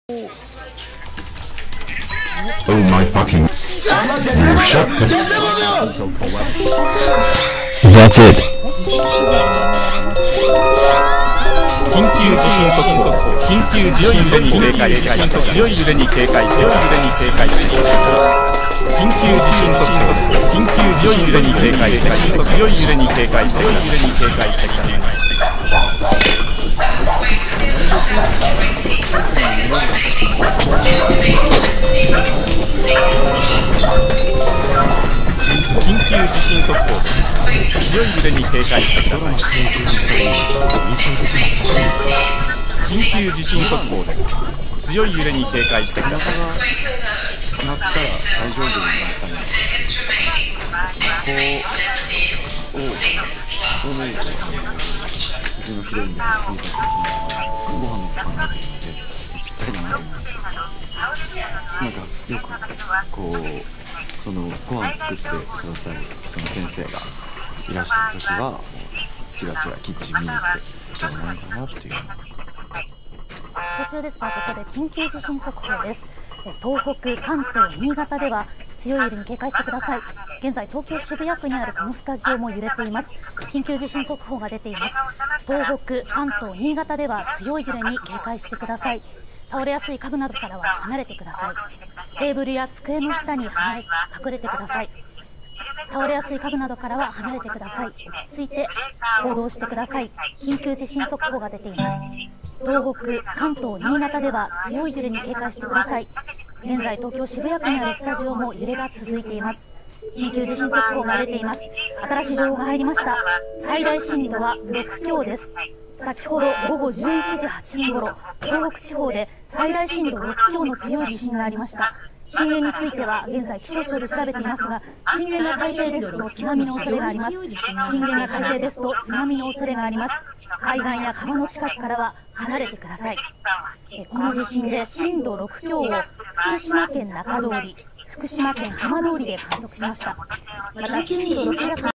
Oh my fucking... You shut the... That's it. 緊急地震速報。緊急地震速報。強い揺れに警戒。緊急地震速報。緊急強い揺れに警戒。強い揺れに警戒。緊急地震速報。強い揺れに警戒してください。緊急地震速報です。強い揺れに警戒してください。 なったら大丈夫になるためにこう見るとうちのヒロインが水産的にご飯の考えてるのでぴったりだなと思います。なんかよくこうそのご飯作ってくださいその先生がいらした時はチラチラキッチン見に行っていけないかなっていう。 途中ですがここで緊急地震速報です。東北、関東、新潟では強い揺れに警戒してください。現在東京渋谷区にあるこのスタジオも揺れています。緊急地震速報が出ています。東北、関東、新潟では強い揺れに警戒してください。倒れやすい家具などからは離れてください。テーブルや机の下に隠れてください。倒れやすい家具などからは離れてください。落ち着いて行動してください。緊急地震速報が出ています。東北、関東、新潟では強い揺れに警戒してください。現在東京渋谷区にあるスタジオも揺れが続いています。緊急地震速報が出ています。新しい情報が入りました。最大震度は6強です。先ほど午後11時8分ごろ、東北地方で最大震度6強の強い地震がありました。震源については現在気象庁で調べていますが、震源が海底ですと津波の恐れがあります。震源が海底ですと津波の恐れがあります。海岸や川の近くからは離れてください。この地震で震度6強を福島県中通り、福島県浜通りで観測しました。また震度6弱